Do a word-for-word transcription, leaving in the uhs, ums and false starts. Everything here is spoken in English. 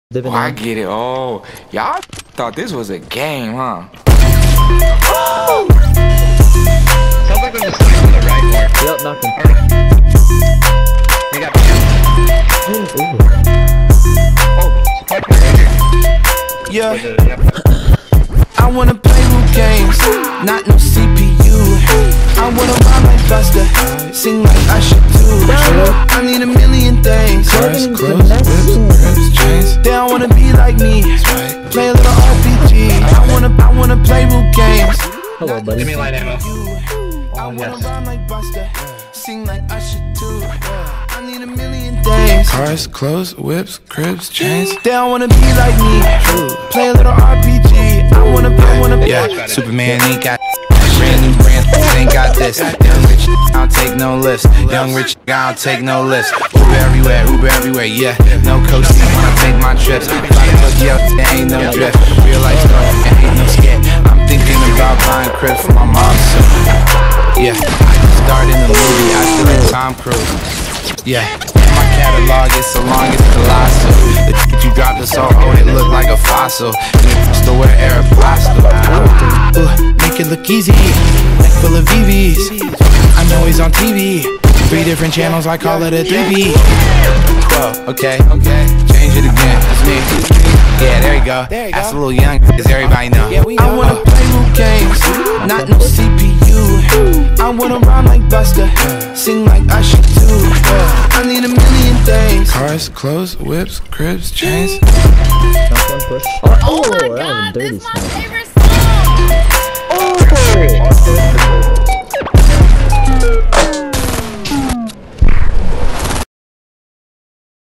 Oh, I get it. Oh, y'all thought this was a game, huh? Oh! Sounds like there's a snipe on the right more. Yep, nothing. They got me. Oh, supply point right here. Yeah. I wanna play with games, not no C P U. I wanna rhyme like Buster, sing like I should do. I need a million things. Cars, clothes, whips, rims, chains. They don't wanna be like me. Play a little R P G. I wanna, I wanna play with games. Hello, buddy. Give me light ammo. I wanna rhyme like Buster, sing like I should do. I need a million things. Cars, clothes, whips, cribs, chains. They don't wanna be like me. Play a little R P G. I wanna, I wanna. Yeah, Superman ain't got brand new brand, ain't got this. Young rich, I don't take no lifts. Young rich, I don't take no lifts. Uber everywhere, Uber everywhere, yeah. No coach, I take my trips. Fly to Tokyo, there ain't no drift. Real life story, there ain't no skit. I'm thinking about buying cribs for my mom soon. Yeah, I just started in the movie, I feel like Tom Cruise. Yeah, my catalog is so long, it's colossal. The shit you dropped is so old, it look like a fossil. Still wear Aeropostale. Ooh, make it look easy, neck full of V Vs. I know he's on T V, three different channels, I call it a three B. Whoa, okay, okay, change it again, that's me. Yeah, there you go, that's a little young, cause everybody know. I wanna play with games, not no C P U. I wanna rhyme like Buster, sing like I should do. I need a million things. Cars, clothes, whips, cribs, chains. Oh, oh, Oh my that was god, a dirty this is my snipe. favorite song! Oh!